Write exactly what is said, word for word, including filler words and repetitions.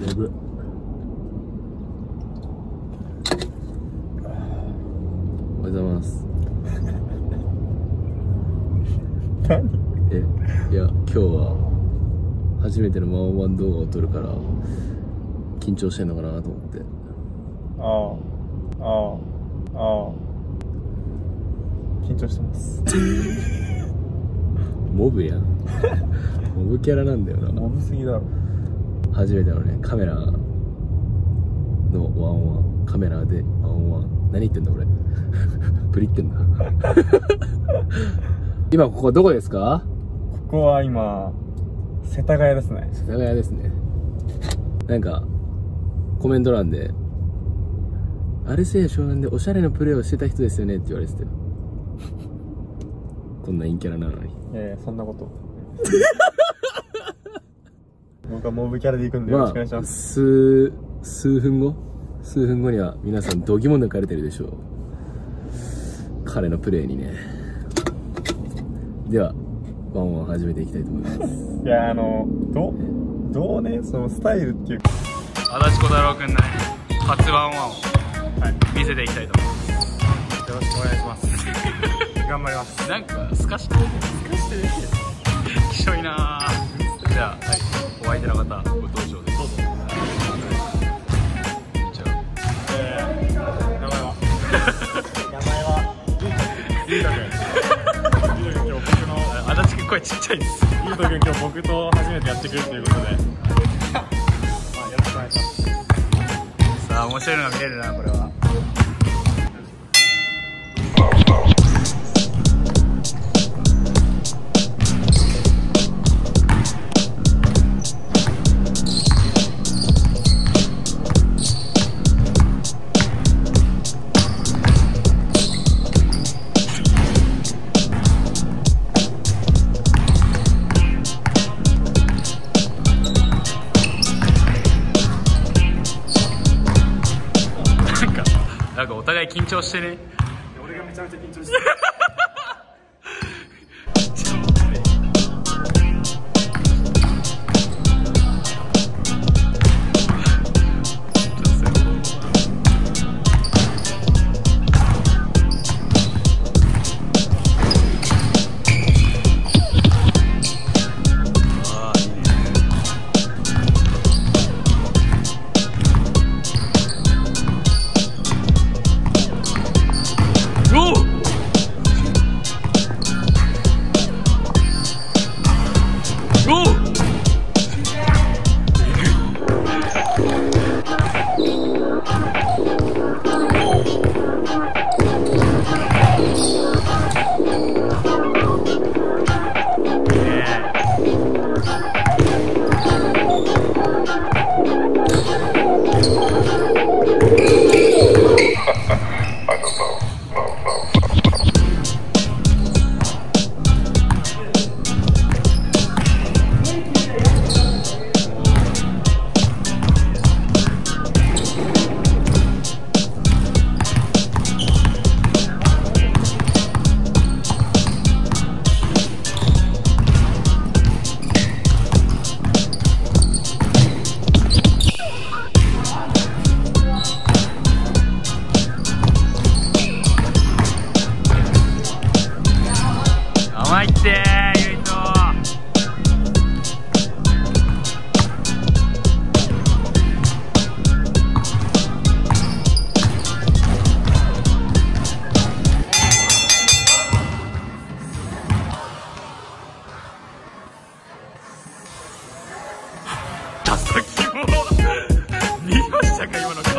眠い。おはようございます。 何？ え、いや、今日は初めてのワンオンワン動画を撮るから緊張してんのかなと思って。 ああ、ああ、ああ、緊張してます。 モブやん。モブキャラなんだよな。 モブすぎだろ。 初めてのね、カメラのワンオンワン、カメラでワンオンワン。何言ってんだ俺。プリってんだ。今ここどこですか？ ここは今世田谷ですね。 世田谷ですね。なんかコメント欄でアルセイ湘南でおしゃれなプレーをしてた人ですよねって言われてたよ。こんな陰キャラなのに。 いやいや、そんなこと僕はモブキャラで行くんでよろしくお願いします。 まあ、数数分後数分後には皆さん度肝抜かれてるでしょう、彼のプレーにね。ではワンワン始めていきたいと思います。 いや、あのどうどうね、そのスタイルっていうか、 足立小太郎くんのね初ワンワンを、はい、見せていきたいと思います。 よろしくお願いします。頑張ります。 なんかすかしてるすかしてるきしょいなぁ。じゃあ、はい、お相手の方ご登場です。どうぞ。じゃあ、 えー、名前は名前はゆうたくん。ゆうたくん、今日僕の足立くん声ちっちゃいです。 ゆうたくん、今日僕と初めてやってくるということで、まあ、よろしくお願いします。 さあ、面白いのが見れるな、これは。なんかお互い緊張してね。 俺がめちゃめちゃ緊張してる。 甘いってー、ゆいと。田崎も見ましたか今の。